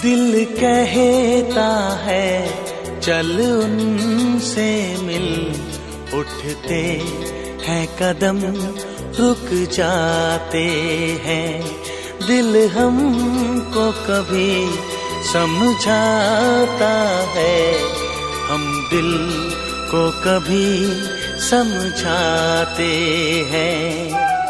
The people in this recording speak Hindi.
दिल कहता है चल उनसे मिल, उठते हैं कदम रुक जाते हैं। दिल हमको कभी समझाता है, हम दिल को कभी समझाते हैं।